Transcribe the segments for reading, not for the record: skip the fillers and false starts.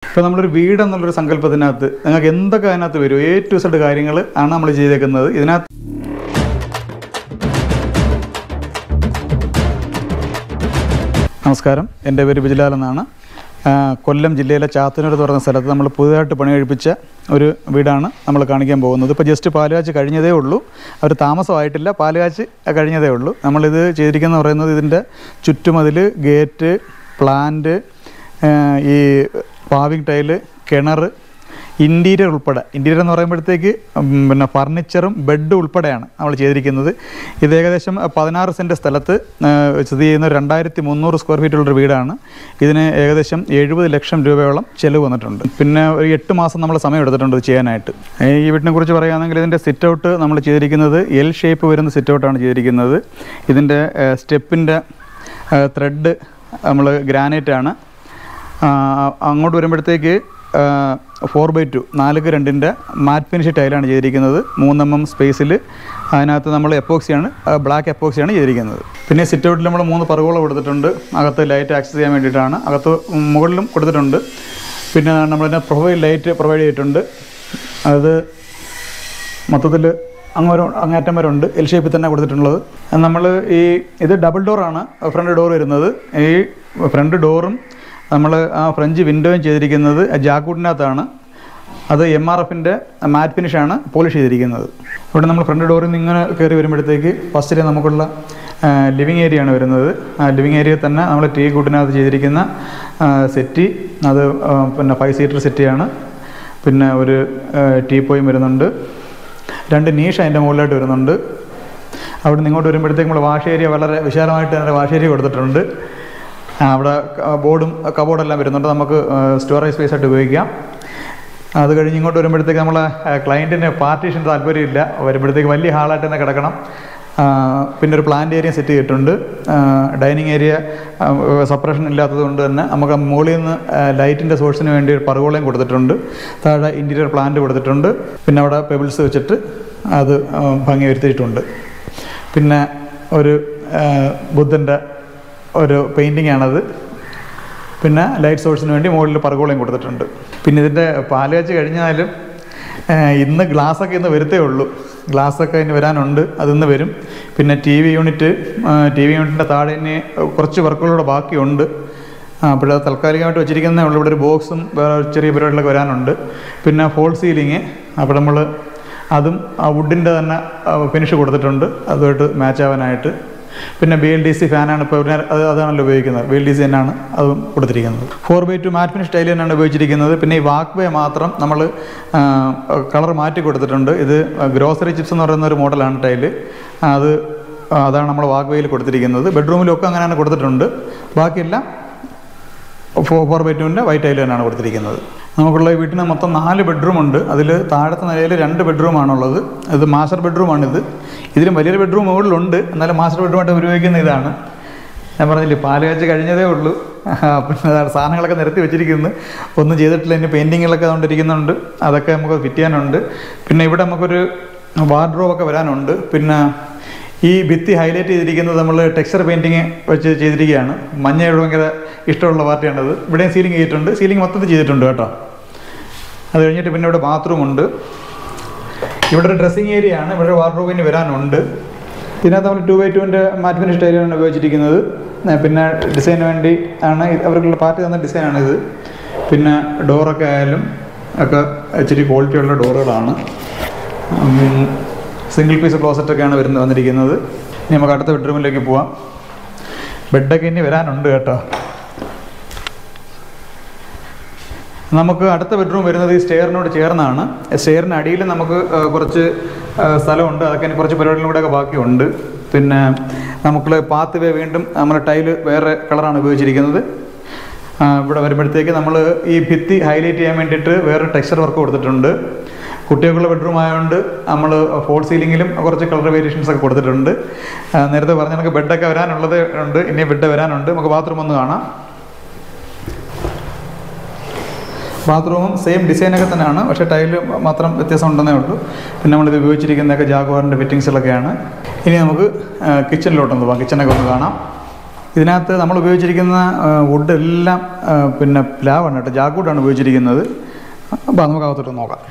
ഇപ്പോൾ നമ്മളൊരു വീടെന്നുള്ളൊരു സങ്കല്പത്തിനകത്ത് നിങ്ങൾക്ക് എന്തൊക്കെ അതിനകത്ത് വരും, A to Z കാര്യങ്ങൾ ആണ് നമ്മൾ ചെയ്തേക്കുന്നത്. ഇതിനകത്ത് നമസ്കാരം, എൻ്റെ പേര് ബിജിലാൽ എന്നാണ്. കൊല്ലം ജില്ലയിലെ ചാത്തന്നൂർ എന്ന് പറയുന്ന സ്ഥലത്ത് നമ്മൾ പുതുതായിട്ട് പണി കഴിപ്പിച്ച ഒരു വീടാണ് നമ്മൾ കാണിക്കാൻ പോകുന്നത്. ഇപ്പോൾ ജസ്റ്റ് പാലുകാച്ച് കഴിഞ്ഞതേ ഉള്ളൂ, അവർ താമസമായിട്ടില്ല, പാലുകാച്ച് കഴിഞ്ഞതേ ഉള്ളൂ. നമ്മളിത് ചെയ്തിരിക്കുന്നത് പറയുന്നത് ഇതിൻ്റെ ചുറ്റുമതിൽ, ഗേറ്റ്, പ്ലാന്റ്, ഈ പാവിങ് ടൈല്, കിണർ, ഇൻറ്റീരിയർ ഉൾപ്പെടെ, ഇൻറ്റീരിയർ എന്ന് പറയുമ്പോഴത്തേക്ക് പിന്നെ ഫർണിച്ചറും ബെഡ് ഉൾപ്പെടെയാണ് നമ്മൾ ചെയ്തിരിക്കുന്നത്. ഇത് ഏകദേശം 16 സെൻറ്റ് സ്ഥലത്ത് സ്ഥിതി ചെയ്യുന്ന 2300 സ്ക്വയർ ഫീറ്റുള്ളൊരു വീടാണ്. ഇതിന് ഏകദേശം 70 ലക്ഷം രൂപയോളം ചിലവ് വന്നിട്ടുണ്ട്. പിന്നെ ഒരു 8 മാസം നമ്മൾ സമയം എടുത്തിട്ടുണ്ട് ഇത് ചെയ്യാനായിട്ട്. ഈ വീട്ടിനെ കുറിച്ച് പറയുകയാണെങ്കിൽ ഇതിൻ്റെ സിറ്റ് ഔട്ട് നമ്മൾ ചെയ്തിരിക്കുന്നത് L ഷേപ്പ് വരുന്ന സിറ്റ് ഔട്ടാണ് ചെയ്തിരിക്കുന്നത്. ഇതിൻ്റെ സ്റ്റെപ്പിൻ്റെ ത്രെഡ് നമ്മൾ ഗ്രാനൈറ്റാണ്. അങ്ങോട്ട് വരുമ്പോഴത്തേക്ക് 4x2 4x2 മാറ്റ് ഫിനിഷ് ടൈലാണ് ചെയ്തിരിക്കുന്നത്. 3 mm സ്പേസിൽ അതിനകത്ത് നമ്മൾ എപ്പോക്സിയാണ്, ബ്ലാക്ക് എപ്പോക്സിയാണ് ചെയ്തിരിക്കുന്നത്. പിന്നെ സിറ്റ് ഔട്ടിൽ നമ്മൾ 3 പറുകോളം കൊടുത്തിട്ടുണ്ട്. അകത്ത് ലൈറ്റ് ആക്സസ് ചെയ്യാൻ വേണ്ടിയിട്ടാണ്. അകത്ത് മുകളിലും കൊടുത്തിട്ടുണ്ട്. പിന്നെ നമ്മളതിനെ പ്രൊഫൈൽ ലൈറ്റ് പ്രൊവൈഡ് ചെയ്തിട്ടുണ്ട്. അത് മൊത്തത്തിൽ അങ്ങേറ്റം വരെ ഉണ്ട്. L ഷേപ്പിൽ തന്നെ കൊടുത്തിട്ടുള്ളത്. നമ്മൾ ഇത് ഡബിൾ ഡോറാണ് ഫ്രണ്ട് ഡോർ വരുന്നത്. ഈ ഫ്രണ്ട് ഡോറും നമ്മൾ ആ ഫ്രഞ്ച് വിൻഡോയും ചെയ്തിരിക്കുന്നത് ജാക്കൂട്ടിനകത്താണ്. അത് MRFൻ്റെ മാറ്റ് ഫിനിഷാണ് പോളിഷ് ചെയ്തിരിക്കുന്നത്. ഇവിടെ നമ്മൾ ഫ്രണ്ട് ഡോറിൽ നിന്ന് ഇങ്ങനെ കയറി വരുമ്പോഴത്തേക്ക് ഫസ്റ്റിൽ നമുക്കുള്ള ലിവിങ് ഏരിയ ആണ് വരുന്നത്. ആ ലിവിങ് ഏരിയയിൽ തന്നെ നമ്മൾ ടീ കൂട്ടിനകത്ത് ചെയ്തിരിക്കുന്ന സെറ്റി, അത് പിന്നെ 5 സീറ്റർ സെറ്റിയാണ്. പിന്നെ ഒരു ടീപ്പോയും വരുന്നുണ്ട്. 2 നീഷ് അതിൻ്റെ മുകളിലായിട്ട് വരുന്നുണ്ട്. അവിടെ നിന്ന് ഇങ്ങോട്ട് വരുമ്പോഴത്തേക്ക് നമ്മൾ വാഷ് ഏരിയ വളരെ വിശാലമായിട്ട് തന്നെ വാഷ് ഏരിയ കൊടുത്തിട്ടുണ്ട്. അവിടെ ബോർഡും കബോർഡെല്ലാം വരുന്നുണ്ട്, നമുക്ക് സ്റ്റോറേജ് സ്പേസ് ആയിട്ട് ഉപയോഗിക്കാം. അത് കഴിഞ്ഞ് ഇങ്ങോട്ട് വരുമ്പോഴത്തേക്ക് നമ്മളെ ക്ലയൻറ്റിന് പാർട്ടീഷൻ താല്പര്യമില്ല, വരുമ്പോഴത്തേക്ക് വലിയ ഹാളായിട്ട് തന്നെ കിടക്കണം. പിന്നെ ഒരു പ്ലാന്റ് ഏരിയ സെറ്റ് ചെയ്തിട്ടുണ്ട്. ഡൈനിങ് ഏരിയ സെപ്പറേഷൻ ഇല്ലാത്തത് കൊണ്ട് തന്നെ നമുക്ക് മുകളിൽ നിന്ന് ലൈറ്റിൻ്റെ സോഴ്സിന് വേണ്ടി ഒരു പറുകോളയും കൊടുത്തിട്ടുണ്ട്. താഴെ ഇൻറ്റീരിയർ പ്ലാന്റ് കൊടുത്തിട്ടുണ്ട്. പിന്നെ അവിടെ പെബിൾസ് വെച്ചിട്ട് അത് ഭംഗി വരുത്തിയിട്ടുണ്ട്. പിന്നെ ഒരു ബുദ്ധൻ്റെ ഒരു പെയിൻറ്റിംഗ് ആണത്. പിന്നെ ലൈറ്റ് സോഴ്സിന് വേണ്ടി മുകളിൽ പറുകോളയും കൊടുത്തിട്ടുണ്ട്. പിന്നെ ഇതിൻ്റെ പാലുകാച്ച് കഴിഞ്ഞാലും ഇന്ന് ഗ്ലാസ്സൊക്കെ ഇന്ന് വരുത്തേ ഉള്ളൂ. ഗ്ലാസ്സൊക്കെ ഇനി വരാനുണ്ട്, അതിന്ന് വരും. പിന്നെ TV യൂണിറ്റിൻ്റെ താഴെ ഇനി കുറച്ച് വർക്കുകളൂടെ ബാക്കിയുണ്ട്. അപ്പോൾ അത് താൽക്കാലികമായിട്ട് വെച്ചിരിക്കുന്നേ ഉള്ളൂ. ഇവിടെ ഒരു ബോക്സും വേറെ ചെറിയ പരിപാടികളൊക്കെ വരാനുണ്ട്. പിന്നെ ഫോൾ സീലിങ്, അപ്പോൾ നമ്മൾ അതും ആ വുഡിൻ്റെ തന്നെ ഫിനിഷ് കൊടുത്തിട്ടുണ്ട്, അതുമായിട്ട് മാച്ച് ആവാനായിട്ട്. പിന്നെ BLDC ഫാനാണ് ഇപ്പോൾ അതാണല്ലോ ഉപയോഗിക്കുന്നത്. BLDC തന്നെയാണ് അതും കൊടുത്തിരിക്കുന്നത്. 4x2 മാറ്റ് ഫിനിഷ് ടൈൽ തന്നെയാണ് ഉപയോഗിച്ചിരിക്കുന്നത്. പിന്നെ ഈ വാക്ക് വേ മാത്രം നമ്മൾ കളർ മാറ്റി കൊടുത്തിട്ടുണ്ട്. ഇത് ഗ്രോസറി ചിപ്സ് എന്ന് പറയുന്ന ഒരു മോഡലാണ് ടൈല്. അതാണ് നമ്മൾ വാക്ക് വേയിൽ കൊടുത്തിരിക്കുന്നത്. ബെഡ്റൂമിലൊക്കെ അങ്ങനെയാണ് കൊടുത്തിട്ടുണ്ട്. ബാക്കിയെല്ലാം 4x2 വൈറ്റ് ടൈൽ തന്നെയാണ് കൊടുത്തിരിക്കുന്നത്. നമുക്കുള്ള ഈ വീട്ടിന് മൊത്തം 4 ബെഡ്റൂമുണ്ട്. അതിൽ താഴത്തെ നിലയിൽ 2 ബെഡ്റൂമാണുള്ളത്. ഇത് മാസ്റ്റർ ബെഡ്റൂമാണിത്. ഇതിലും വലിയൊരു ബെഡ്റൂം മുകളിലുണ്ട്, എന്നാലും മാസ്റ്റർ ബെഡ്റൂമായിട്ട് ഉപയോഗിക്കുന്ന ഇതാണ്. ഞാൻ പറഞ്ഞില്ലേ, പാലുകാച്ച് കഴിഞ്ഞതേ ഉള്ളൂ. പിന്നെ സാധനങ്ങളൊക്കെ നിരത്തി വെച്ചിരിക്കുന്നു, ഒന്നും ചെയ്തിട്ടില്ല. ഇനി പെയിൻറ്റിങ്ങുകളൊക്കെ അതുകൊണ്ടിരിക്കുന്നുണ്ട്, അതൊക്കെ നമുക്ക് ഫിറ്റ് ചെയ്യാനുണ്ട്. പിന്നെ ഇവിടെ നമുക്കൊരു വാർഡ്രോബൊക്കെ വരാനുണ്ട്. പിന്നെ ഈ ഭിത്തി ഹൈലൈറ്റ് ചെയ്തിരിക്കുന്നത് നമ്മൾ ടെക്സ്ചർ പെയിൻറ്റിങ് വെച്ച് ചെയ്തിരിക്കുകയാണ്. മഞ്ഞയോട് ഭയങ്കര ഇഷ്ടമുള്ള പാർട്ടിയാണത്. ഇവിടെയും സീലിംഗ് ചെയ്തിട്ടുണ്ട്, സീലിംഗ് മൊത്തത്തിൽ ചെയ്തിട്ടുണ്ട് കേട്ടോ. അത് കഴിഞ്ഞിട്ട് പിന്നെ ഇവിടെ ബാത്റൂമുണ്ട്. ഇവിടെ ഒരു ഡ്രസ്സിങ് ഏരിയ ആണ്. ഇവിടെ വാർഡ്രോബിന് വരാനുണ്ട്. ഇതിനകത്ത് നമ്മൾ 2x2 മാറ്റ് ഫിനിഷ് ടൈലാണ് ഉപയോഗിച്ചിരിക്കുന്നത്. പിന്നെ ഡിസൈന് വേണ്ടി ആണ് അവർക്കുള്ള പാർട്ടി തന്ന ഡിസൈനാണിത്. പിന്നെ ഡോറൊക്കെ ആയാലും ഒക്കെ ഇച്ചിരി ക്വാളിറ്റിയുള്ള ഡോറുകളാണ്. സിംഗിൾ പീസ് ക്ലോസറ്റൊക്കെയാണ് വന്നിരിക്കുന്നത്. ഇനി നമുക്ക് അടുത്ത ബെഡ്റൂമിലേക്ക് പോവാം. ബെഡൊക്കെ ഇനി വരാനുണ്ട് കേട്ടോ. നമുക്ക് അടുത്ത ബെഡ്റൂം വരുന്നത് ഈ സ്റ്റെയറിനോട് ചേർന്നാണ്. സ്റ്റെയറിന് അടിയിൽ നമുക്ക് കുറച്ച് സ്ഥലമുണ്ട്, അതൊക്കെ ഇനി കുറച്ച് പരിപാടികളും കൂടെയൊക്കെ ബാക്കിയുണ്ട്. പിന്നെ നമുക്ക് പാത്ത് വേ വീണ്ടും നമ്മൾ ടൈല് വേറെ കളറാണ് ഉപയോഗിച്ചിരിക്കുന്നത്. ഇവിടെ വരുമ്പോഴത്തേക്ക് നമ്മൾ ഈ ഭിത്തി ഹൈലൈറ്റ് ചെയ്യാൻ വേണ്ടിയിട്ട് വേറെ ടെക്സ്ചർ വർക്ക് കൊടുത്തിട്ടുണ്ട്. കുട്ടികൾക്കുള്ള ബെഡ്റൂം ആയതുകൊണ്ട് നമ്മൾ ഫോൾ സീലിങ്ങിലും കുറച്ച് കളർ വേരിയേഷൻസ് ഒക്കെ കൊടുത്തിട്ടുണ്ട്. നേരത്തെ പറഞ്ഞ നമുക്ക് ബെഡൊക്കെ വരാനുള്ളത് ഉണ്ട്, ഇനി ബെഡ് വരാനുണ്ട്. നമുക്ക് ബാത്റൂം ഒന്ന് കാണാം. ബാത്റൂമും സെയിം ഡിസൈനൊക്കെ തന്നെയാണ്, പക്ഷേ ടൈല് മാത്രം വ്യത്യാസം ഉണ്ടെന്നേ ഉള്ളൂ. പിന്നെ നമ്മളിത് ഉപയോഗിച്ചിരിക്കുന്നതൊക്കെ ജാഗ്വാറിൻ്റെ ഫിറ്റിങ്സുകളൊക്കെയാണ്. ഇനി നമുക്ക് കിച്ചണിലോട്ടൊന്ന് പോകാം, കിച്ചണൊക്കെ ഒന്ന് കാണാം. ഇതിനകത്ത് നമ്മൾ ഉപയോഗിച്ചിരിക്കുന്ന വുഡ് എല്ലാം പിന്നെ പ്ലാവാണ് കേട്ടോ, ജാക്ക്വുഡാണ് ഉപയോഗിച്ചിരിക്കുന്നത്. അപ്പോൾ നമുക്ക് അകത്തോട്ട് നോക്കാം.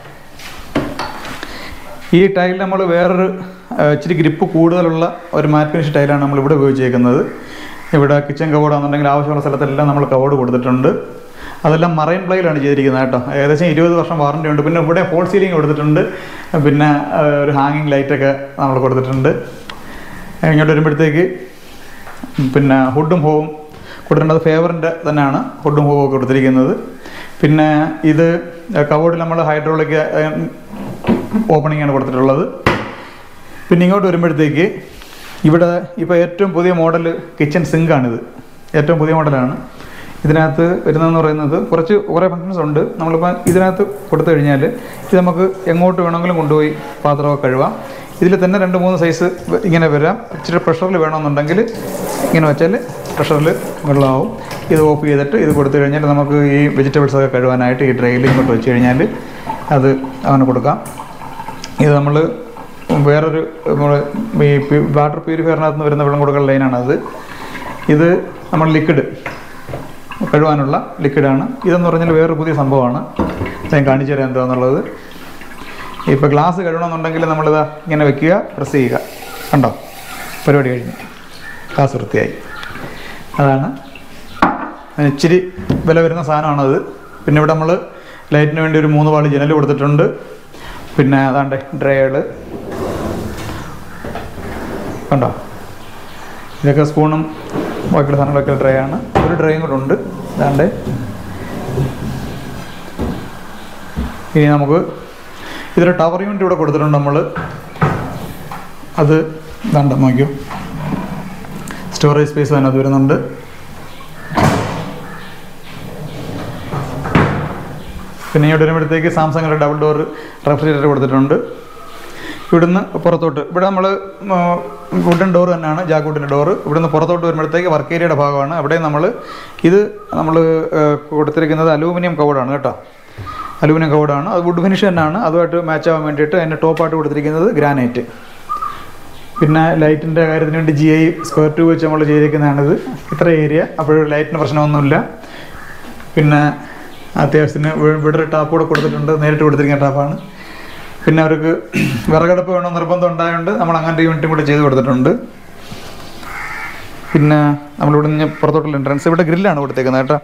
ഈ ടൈൽ നമ്മൾ വേറൊരു ഇച്ചിരി ഗ്രിപ്പ് കൂടുതലുള്ള ഒരു മാറ്റ് ഫിനിഷ് ടൈലാണ് നമ്മളിവിടെ ഉപയോഗിച്ചിരിക്കുന്നത്. ഇവിടെ കിച്ചൺ കബോർഡാണെന്നുണ്ടെങ്കിൽ ആവശ്യമുള്ള സ്ഥലത്തെല്ലാം നമ്മൾ കബോർഡ് കൊടുത്തിട്ടുണ്ട്. അതെല്ലാം മറൈൻ പ്ലൈയിലാണ് ചെയ്തിരിക്കുന്നത് കേട്ടോ. ഏകദേശം 20 വർഷം വാറണ്ടി ഉണ്ട്. പിന്നെ ഇവിടെ ഫോൾ സീലിംഗ് കൊടുത്തിട്ടുണ്ട്. പിന്നെ ഒരു ഹാങ്ങിങ് ലൈറ്റൊക്കെ നമ്മൾ കൊടുത്തിട്ടുണ്ട്. ഇങ്ങോട്ട് വരുമ്പോഴത്തേക്ക് പിന്നെ ഹുഡും ഹോവും കൊടുത്തിട്ടുണ്ട്. അത് ഫേവറിൻ്റെ തന്നെയാണ് ഹുഡും ഹോവും ഒക്കെ കൊടുത്തിരിക്കുന്നത്. പിന്നെ ഇത് കബോർഡിൽ നമ്മൾ ഹൈഡ്രോളിക് ഓപ്പണിങ്ങാണ് കൊടുത്തിട്ടുള്ളത്. പിന്നെ ഇങ്ങോട്ട് വരുമ്പോഴത്തേക്ക് ഇവിടെ ഇപ്പോൾ ഏറ്റവും പുതിയ മോഡൽ കിച്ചൺ സിങ്കാണിത്. ഏറ്റവും പുതിയ മോഡലാണ്. ഇതിനകത്ത് വരുന്നതെന്ന് പറയുന്നത് കുറേ ഫങ്ഷൻസ് ഉണ്ട്. നമ്മളിപ്പോൾ ഇതിനകത്ത് കൊടുത്തു കഴിഞ്ഞാൽ ഇത് നമുക്ക് എങ്ങോട്ട് വേണമെങ്കിലും കൊണ്ടുപോയി പാത്രമൊക്കെ കഴുകാം. ഇതിൽ തന്നെ 2-3 സൈസ് ഇങ്ങനെ വരാം. ഇച്ചിരി പ്രഷറിൽ വേണമെന്നുണ്ടെങ്കിൽ ഇങ്ങനെ വെച്ചാൽ പ്രഷറിൽ വെള്ളമാവും. ഇത് ഓഫ് ചെയ്തിട്ട് ഇത് കൊടുത്തു കഴിഞ്ഞാൽ നമുക്ക് ഈ വെജിറ്റബിൾസൊക്കെ കഴുകാനായിട്ട് ഈ ഡ്രൈയിൽ ഇങ്ങോട്ട് വെച്ച് കഴിഞ്ഞാൽ അത് അവന് കൊടുക്കാം. ഇത് നമ്മൾ വേറൊരു ഈ വാട്ടർ പ്യൂരിഫയറിനകത്ത് നിന്ന് വരുന്ന വെള്ളം കൊടുക്കുന്ന ലൈനാണത്. ഇത് നമ്മൾ ലിക്വിഡ് കഴുകാനുള്ള ലിക്വിഡാണ്. ഇതെന്ന് പറഞ്ഞാൽ വേറൊരു പുതിയ സംഭവമാണ്. ഞാൻ കാണിച്ചു തരാം എന്താണെന്നുള്ളത്. ഇപ്പോൾ ഗ്ലാസ് കഴുകണമെന്നുണ്ടെങ്കിൽ നമ്മളിതാ ഇങ്ങനെ വെക്കുക, പ്രസ് ചെയ്യുക. കണ്ടോ, പരിപാടി കഴിഞ്ഞു, ഗ്ലാസ് വൃത്തിയായി. അതാണ് ഇച്ചിരി വില വരുന്ന സാധനമാണത്. പിന്നെ ഇവിടെ നമ്മൾ ലൈറ്റിന് വേണ്ടി ഒരു 3 വാളി ജനൽ കൊടുത്തിട്ടുണ്ട്. പിന്നെ അതാണ്ട് ഡ്രൈകള് കണ്ടോ, ഇതൊക്കെ സ്പൂണും ബാക്കിയുള്ള സാധനങ്ങളൊക്കെ ഡ്രൈ ആണ്. ഒരു ഡ്രൈയും കൂടെ ഉണ്ട്. അതാണ്ട് ഇനി നമുക്ക് ഇതൊരു ടവർ യൂണിറ്റ് ഇവിടെ കൊടുത്തിട്ടുണ്ട് നമ്മൾ. അത് ഇതാണ്ട് നോക്കിയോ, സ്റ്റോറേജ് സ്പേസ് തന്നെ അത് വരുന്നുണ്ട്. പിന്നെ ഇവിടെ വരുമ്പോഴത്തേക്ക് സാംസങ്ങിൻ്റെ ഡബിൾ ഡോർ റെഫ്രിജറേറ്റർ കൊടുത്തിട്ടുണ്ട്. ഇവിടുന്ന് പുറത്തോട്ട്, ഇവിടെ നമ്മൾ വുഡൻ ഡോർ തന്നെയാണ്, ജാക്ക്വുഡിൻ്റെ ഡോറ്. ഇവിടുന്ന് പുറത്തോട്ട് വരുമ്പോഴത്തേക്ക് വർക്ക് ഏരിയയുടെ ഭാഗമാണ്. അവിടെ നമ്മൾ കൊടുത്തിരിക്കുന്നത് അലൂമിനിയം കബോർഡാണ് കേട്ടോ. അലൂമിനിയം കബോർഡാണ്. അത് വുഡ് ഫിനിഷ് തന്നെയാണ്. അതുമായിട്ട് മാച്ച് ആവാൻ വേണ്ടിയിട്ട് അതിൻ്റെ ടോപ്പായിട്ട് കൊടുത്തിരിക്കുന്നത് ഗ്രാനൈറ്റ്. പിന്നെ ലൈറ്റിൻ്റെ കാര്യത്തിന് വേണ്ടി GI സ്ക്വയർ ട്യൂബ് വെച്ച് നമ്മൾ ചെയ്തിരിക്കുന്നതാണിത്. ഇത്ര ഏരിയ, അപ്പോൾ ലൈറ്റിന് പ്രശ്നമൊന്നുമില്ല. പിന്നെ അത്യാവശ്യത്തിന് ഇവിടെ ഒരു ടാപ്പ് കൂടെ കൊടുത്തിട്ടുണ്ട്, നേരിട്ട് കൊടുത്തിരിക്കുന്ന ടാപ്പാണ്. പിന്നെ അവർക്ക് വിറകടുപ്പ് വേണം നിർബന്ധം ഉണ്ടായതുകൊണ്ട് നമ്മൾ അങ്ങനത്തെ യൂണിറ്റും കൂടെ ചെയ്ത് കൊടുത്തിട്ടുണ്ട്. പിന്നെ നമ്മളിവിടെ നിന്ന് പുറത്തോട്ടുള്ള എൻട്രൻസ് ഇവിടെ ഗ്രില്ലാണ് കൊടുത്തേക്കുന്നത് കേട്ടോ.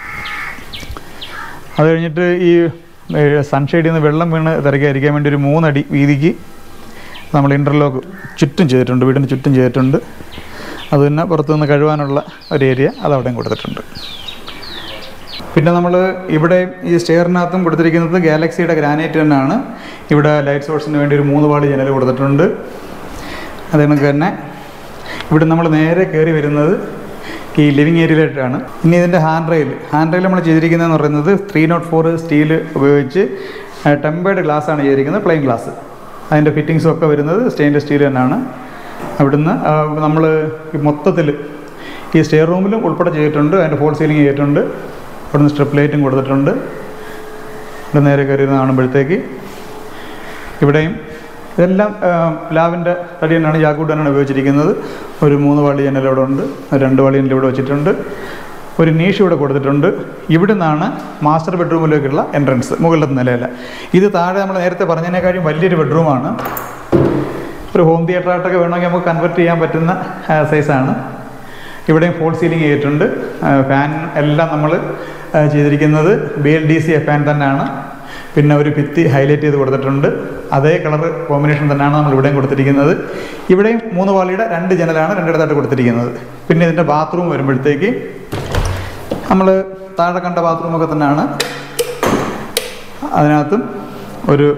അത് കഴിഞ്ഞിട്ട് ഈ സൺഷെയ്ഡിൽ നിന്ന് വെള്ളം വീണ് തിരക്കാതിരിക്കാൻ വേണ്ടി ഒരു 3 അടി വീതിക്ക് നമ്മൾ ഇൻ്റർലോക്ക് ചുറ്റും ചെയ്തിട്ടുണ്ട്, വീടിന് ചുറ്റും ചെയ്തിട്ടുണ്ട്. അത് തന്നെ പുറത്തുനിന്ന് കഴുകാനുള്ള ഒരു ഏരിയ അതവിടെയും കൊടുത്തിട്ടുണ്ട്. പിന്നെ നമ്മൾ ഇവിടെ ഈ സ്റ്റെയറിനകത്തും കൊടുത്തിരിക്കുന്നത് ഗാലക്സിയുടെ ഗ്രാനൈറ്റ് തന്നെയാണ്. ഇവിടെ ലൈറ്റ് സോഴ്സിന് വേണ്ടി ഒരു 3 വാളി ജനൽ കൊടുത്തിട്ടുണ്ട്. അത് കണക്ക് തന്നെ ഇവിടെ നമ്മൾ നേരെ കയറി വരുന്നത് ഈ ലിവിങ് ഏരിയയിലായിട്ടാണ്. ഇനി ഇതിൻ്റെ ഹാൻഡ് റെയിൽ നമ്മൾ ചെയ്തിരിക്കുന്നതെന്ന് പറയുന്നത് 304 സ്റ്റീൽ ഉപയോഗിച്ച് ടെമ്പേർഡ് ഗ്ലാസ്സാണ് ചെയ്തിരിക്കുന്നത്, പ്ലെയിൻ ഗ്ലാസ്. അതിൻ്റെ ഫിറ്റിങ്സും ഒക്കെ വരുന്നത് സ്റ്റെയിൻലെസ് സ്റ്റീൽ തന്നെയാണ്. അവിടുന്ന് നമ്മൾ മൊത്തത്തിൽ ഈ സ്റ്റെയർ റൂമിലും ഉൾപ്പെടെ ചെയ്തിട്ടുണ്ട്. അതിൻ്റെ ഫോൾ സീലിംഗ് ചെയ്തിട്ടുണ്ട്. അവിടുന്ന് സ്ട്രിപ്പ് ലൈറ്റും കൊടുത്തിട്ടുണ്ട്. ഇവിടെ നേരെ കയറി കാണുമ്പോഴത്തേക്ക് ഇവിടെയും ഇതെല്ലാം പ്ലാവിൻ്റെ തടി തന്നെയാണ്, ജാക്ക്വുഡ് തന്നെയാണ് ഉപയോഗിച്ചിരിക്കുന്നത്. ഒരു 3 വാളി ജനൽ ഇവിടെ ഉണ്ട്, 2 വാളി ജനൽ ഇവിടെ വെച്ചിട്ടുണ്ട്. ഒരു നീഷ് ഇവിടെ കൊടുത്തിട്ടുണ്ട്. ഇവിടെ നിന്നാണ് മാസ്റ്റർ ബെഡ്റൂമിലേക്കുള്ള എൻട്രൻസ്, മുകളിലത്തെ നിലയില. ഇത് താഴെ നമ്മൾ നേരത്തെ പറഞ്ഞതിനേക്കാളും വലിയൊരു ബെഡ്റൂമാണ്. ഒരു ഹോം തിയേറ്ററായിട്ടൊക്കെ വേണമെങ്കിൽ നമുക്ക് കൺവെർട്ട് ചെയ്യാൻ പറ്റുന്ന സൈസാണ്. ഇവിടെയും ഫോൾ സീലിംഗ് ചെയ്തിട്ടുണ്ട്. ഫാൻ എല്ലാം നമ്മൾ ചെയ്തിരിക്കുന്നത് BLDC ഫാൻ തന്നെയാണ്. പിന്നെ ഒരു ഭിത്തി ഹൈലൈറ്റ് ചെയ്ത് കൊടുത്തിട്ടുണ്ട്. അതേ കളർ കോമ്പിനേഷൻ തന്നെയാണ് നമ്മൾ ഇവിടെയും കൊടുത്തിരിക്കുന്നത്. ഇവിടെയും 3 വാളിയുടെ 2 ജനലാണ് രണ്ടിടത്തായിട്ട് കൊടുത്തിരിക്കുന്നത്. പിന്നെ ഇതിൻ്റെ ബാത്റൂം വരുമ്പോഴത്തേക്ക് നമ്മൾ താഴെ കണ്ട ബാത്റൂമൊക്കെ തന്നെയാണ്. അതിനകത്തും ഒരു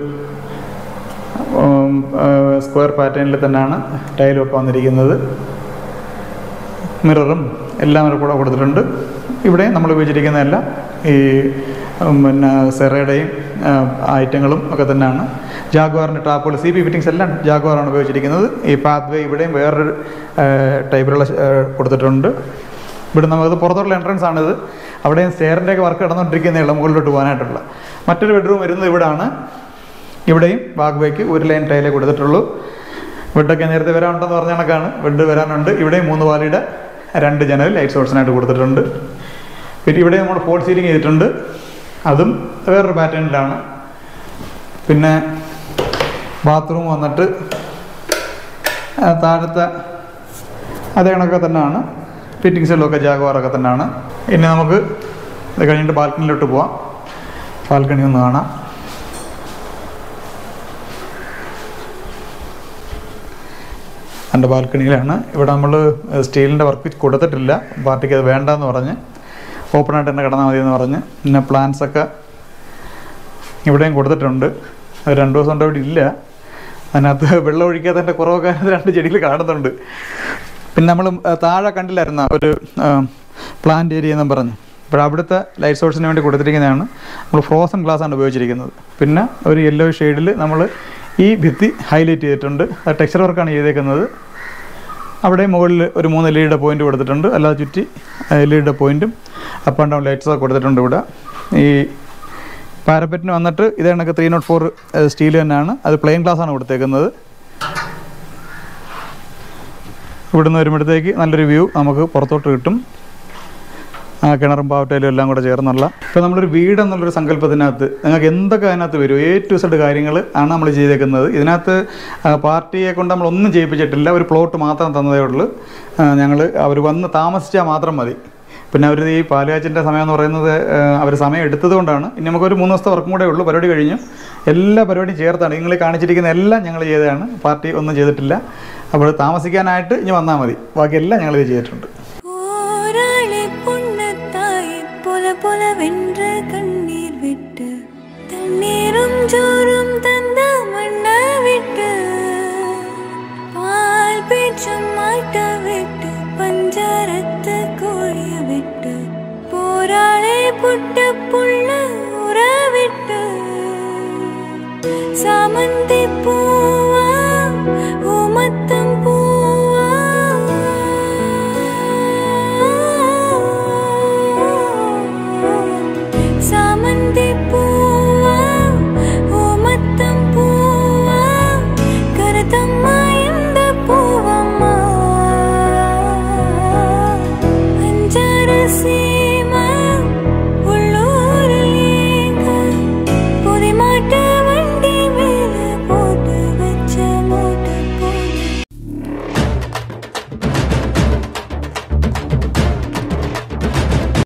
സ്ക്വയർ പാറ്റേണിൽ തന്നെയാണ് ടൈലൊക്കെ വന്നിരിക്കുന്നത്. മിററും എല്ലാം കൂടെ കൊടുത്തിട്ടുണ്ട്. ഇവിടെ നമ്മൾ ഉപയോഗിച്ചിരിക്കുന്നതെല്ലാം ഈ പിന്നെ സെറയുടെയും ഐറ്റങ്ങളും ഒക്കെ തന്നെയാണ്. ജാഗ്വാറിൻ്റെ ടാപ്പുകൾ, CP ഫിറ്റിങ്സ് എല്ലാം ജാഗ്വാറാണ് ഉപയോഗിച്ചിരിക്കുന്നത്. ഈ പാത്ത് വേ ഇവിടെയും വേറൊരു ടൈപ്പിലുള്ള കൊടുത്തിട്ടുണ്ട്. ഇവിടെ നമുക്കത് പുറത്തോട്ടുള്ള എൻട്രൻസ് ആണിത്. അവിടെയും സ്റ്റെയറിൻ്റെയൊക്കെ വർക്ക് നടന്നുകൊണ്ടിരിക്കുന്നതേ മുകളിലോട്ട് പോകാനായിട്ടുള്ള. മറ്റൊരു ബെഡ്റൂം വരുന്നത് ഇവിടാണ്. ഇവിടെയും ബാക്ക് വേക്ക് ഒരു ലൈൻ ടൈലേ കൊടുത്തിട്ടുള്ളൂ. ബെഡൊക്കെ നേരത്തെ വരാനുണ്ടെന്ന് പറഞ്ഞ കണക്കാണ്. ബെഡ് വരാനുണ്ട്. ഇവിടെയും 3 വാലിയുടെ 2 ജനൽ ലൈറ്റ് സോഴ്സിനായിട്ട് കൊടുത്തിട്ടുണ്ട്. പിന്നെ ഇവിടെ നമ്മൾ ഫോൾ സീലിംഗ് ചെയ്തിട്ടുണ്ട്, അതും വേറൊരു പാറ്റേണിലാണ്. പിന്നെ ബാത്റൂം വന്നിട്ട് താഴത്തെ അതേ കണക്കൊക്കെ തന്നെയാണ്, ഫിറ്റിങ്സിലൊക്കെ ജാഗ്വാറൊക്കെ തന്നെയാണ്. ഇനി നമുക്ക് ഇത് കഴിഞ്ഞിട്ട് ബാൽക്കണിയിലോട്ട് പോവാം. ബാൽക്കണി ഒന്ന് കാണാം. എൻ്റെ ബാൽക്കണിയിലാണ്. ഇവിടെ നമ്മൾ സ്റ്റീലിൻ്റെ വർക്ക് കൊടുത്തിട്ടില്ല, പാർട്ടിക്ക് അത് വേണ്ടെന്ന് പറഞ്ഞ് ഓപ്പണായിട്ട് തന്നെ കിടന്നാൽ മതിയെന്ന് പറഞ്ഞ്. പിന്നെ പ്ലാന്റ്സൊക്കെ ഇവിടെയും കൊടുത്തിട്ടുണ്ട്. അത് 2 ദിവസം കൊണ്ട് ഇവിടെ ഇല്ല, അതിനകത്ത് വെള്ളം ഒഴിക്കാത്തതിൻ്റെ കുറവൊക്കെ 2 ചെടിയിൽ കാണുന്നുണ്ട്. പിന്നെ നമ്മൾ താഴെ കണ്ടില്ലായിരുന്ന ഒരു പ്ലാന്റ് ഏരിയ എന്നും പറഞ്ഞ്, ഇപ്പോൾ അവിടുത്തെ ലൈറ്റ് സോഴ്സിന് വേണ്ടി കൊടുത്തിരിക്കുന്നതാണ്. നമ്മൾ ഫ്രോസൺ ഗ്ലാസ്സാണ് ഉപയോഗിച്ചിരിക്കുന്നത്. പിന്നെ ഒരു യെല്ലോ ഷെയ്ഡിൽ നമ്മൾ ഈ ഭിത്തി ഹൈലൈറ്റ് ചെയ്തിട്ടുണ്ട്. അത് ടെക്സ്ചർ വർക്കാണ് ചെയ്തേക്കുന്നത്. അവിടെ മുകളിൽ ഒരു 3 LED പോയിൻ്റ് കൊടുത്തിട്ടുണ്ട്, അല്ലാതെ ചുറ്റി LED പോയിൻറ്റും അപ്പ് ആൻഡ് ഡൗൺ ലൈറ്റ്സൊക്കെ കൊടുത്തിട്ടുണ്ട്. ഇവിടെ ഈ പാരപ്പറ്റിന് വന്നിട്ട് ഇതേ കണക്ക് 304 സ്റ്റീൽ തന്നെയാണ്, അത് പ്ലെയിൻ ഗ്ലാസ്സാണ് കൊടുത്തേക്കുന്നത്. ഇവിടുന്ന് വരുമ്പോഴത്തേക്ക് നല്ലൊരു വ്യൂ നമുക്ക് പുറത്തോട്ട് കിട്ടും, കിണറും പാവട്ടയിലും എല്ലാം കൂടെ ചേർന്നുള്ള. ഇപ്പോൾ നമ്മളൊരു വീടെന്നുള്ളൊരു സങ്കല്പത്തിനകത്ത് നിങ്ങൾക്ക് എന്തൊക്കെ അതിനകത്ത് വരും, A to Z കാര്യങ്ങൾ ആണ് നമ്മൾ ചെയ്തേക്കുന്നത്. ഇതിനകത്ത് പാർട്ടിയെ കൊണ്ട് നമ്മളൊന്നും ചെയ്യിപ്പിച്ചിട്ടില്ല, ഒരു പ്ലോട്ട് മാത്രം തന്നതേ ഉള്ളൂ. അവർ വന്ന് താമസിച്ചാൽ മാത്രം മതി. പിന്നെ അവർ ഈ പാലുകാച്ചിൻ്റെ സമയം എന്ന് പറയുന്നത് അവർ സമയം എടുത്തത് കൊണ്ടാണ്. ഇനി നമുക്കൊരു 3 ദിവസത്തെ വർക്കും കൂടെ ഉള്ളൂ, പരിപാടി കഴിഞ്ഞു. എല്ലാ പരിപാടിയും ചേർത്താണ് നിങ്ങൾ കാണിച്ചിരിക്കുന്ന എല്ലാം ഞങ്ങൾ ചെയ്തതാണ്, പാർട്ടി ഒന്നും ചെയ്തിട്ടില്ല. അപ്പോൾ താമസിക്കാനായിട്ട് ഇനി വന്നാൽ മതി, ബാക്കിയെല്ലാം ഞങ്ങളിത് ചെയ്തിട്ടുണ്ട്. പഞ്ചരത്ത് കോഴിയ വിട്ട് പോരാളെ പുട്ടപ്പുള്ള ഉറവിട്ട് സാമന്തി പൂവാ ഉമത്തം പൂവാ സാമന്തി പൂവാ ഉമത്തം പൂവാ കരതമ്മ എന്ത പൂവമ്മ see